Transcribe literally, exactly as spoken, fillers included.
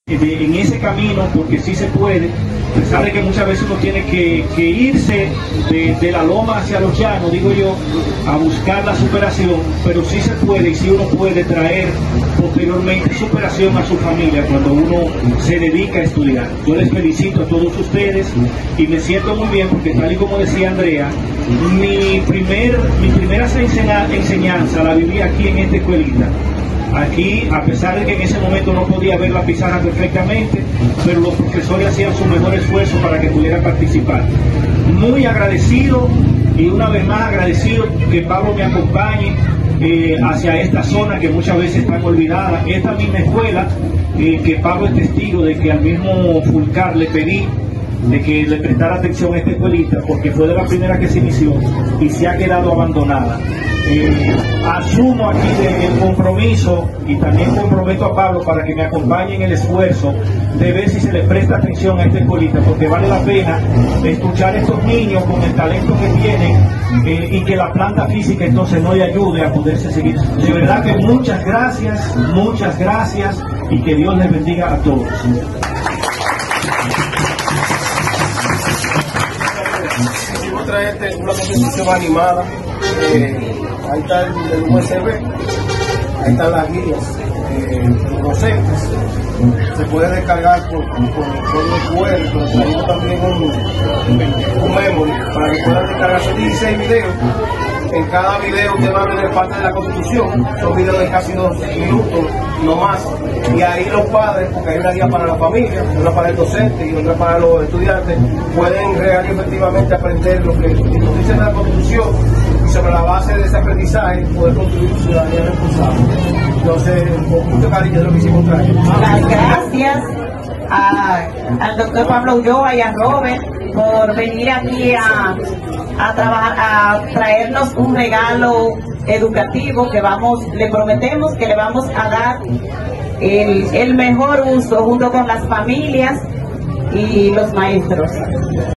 De, en ese camino, porque sí se puede. Se sabe que muchas veces uno tiene que, que irse de, de la loma hacia los llanos, digo yo, a buscar la superación, pero sí se puede, y sí uno puede traer posteriormente superación a su familia cuando uno se dedica a estudiar. Yo les felicito a todos ustedes y me siento muy bien porque, tal y como decía Andrea, mi, primer, mi primera enseñanza la viví aquí en esta escuelita. Aquí, a pesar de que en ese momento no podía ver la pizarra perfectamente, pero los profesores hacían su mejor esfuerzo para que pudiera participar. Muy agradecido, y una vez más agradecido que Pablo me acompañe eh, hacia esta zona que muchas veces están olvidadas. Esta misma escuela, eh, que Pablo es testigo de que al mismo Fulcar le pedí de que le prestara atención a esta escuelita, porque fue de la primera que se inició y se ha quedado abandonada. Eh, asumo aquí de, el compromiso, y también comprometo a Pablo para que me acompañe en el esfuerzo de ver si se le presta atención a esta escuelita, porque vale la pena escuchar a estos niños con el talento que tienen, eh, y que la planta física entonces no le ayude a poderse seguir. De verdad que muchas gracias, muchas gracias, y que Dios les bendiga a todos. Quiero traerte una competición animada. Eh, ahí está el, el U S B, ahí están las guías eh, docentes. Se puede descargar por código cu erre, pero traigo también un, un memory para que puedan descargarse dieciséis videos. En cada video usted va a tener parte de la Constitución, son videos de casi dos minutos, no más, y ahí los padres, porque hay una guía para la familia, una para el docente y otra para los estudiantes, pueden real y efectivamente aprender lo que nos dice la Constitución, y sobre la base de ese aprendizaje poder construir una ciudadanía responsable. Entonces, con mucho cariño es lo que hicimos traer. Las gracias a, al doctor Pablo Ulloa y a Robert por venir aquí a, a trabajar, a traernos un regalo educativo que vamos, le prometemos que le vamos a dar el, el mejor uso junto con las familias y los maestros.